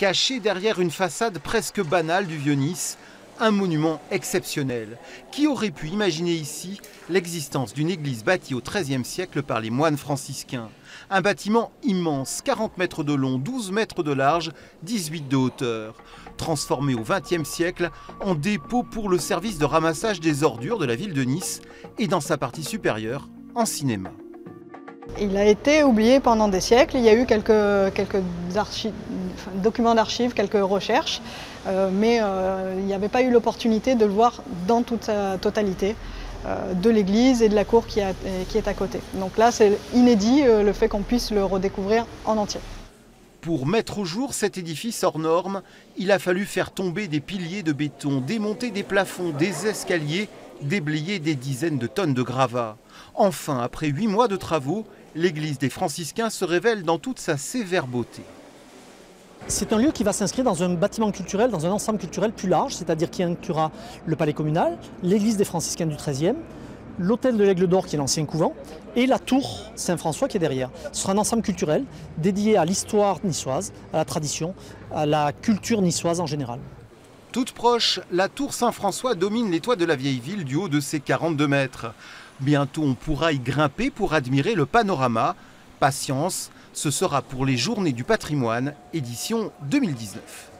Caché derrière une façade presque banale du Vieux-Nice, un monument exceptionnel. Qui aurait pu imaginer ici l'existence d'une église bâtie au XIIIe siècle par les moines franciscains? Un bâtiment immense, 40 mètres de long, 12 mètres de large, 18 de hauteur. Transformé au XXe siècle en dépôt pour le service de ramassage des ordures de la ville de Nice et dans sa partie supérieure, en cinéma. Il a été oublié pendant des siècles, il y a eu quelques documents d'archives, quelques recherches, mais il n'y avait pas eu l'opportunité de le voir dans toute sa totalité, de l'église et de la cour qui est à côté. Donc là, c'est inédit le fait qu'on puisse le redécouvrir en entier. Pour mettre au jour cet édifice hors norme, il a fallu faire tomber des piliers de béton, démonter des plafonds, des escaliers, déblayer des dizaines de tonnes de gravats. Enfin, après 8 mois de travaux, l'église des franciscains se révèle dans toute sa sévère beauté. C'est un lieu qui va s'inscrire dans un bâtiment culturel, dans un ensemble culturel plus large, c'est-à-dire qui inclura le palais communal, l'église des franciscains du XIIIe, l'hôtel de l'Aigle d'Or qui est l'ancien couvent et la tour Saint-François qui est derrière. Ce sera un ensemble culturel dédié à l'histoire niçoise, à la tradition, à la culture niçoise en général. Toute proche, la tour Saint-François domine les toits de la vieille ville du haut de ses 42 mètres. Bientôt, on pourra y grimper pour admirer le panorama. Patience, ce sera pour les Journées du patrimoine, édition 2019.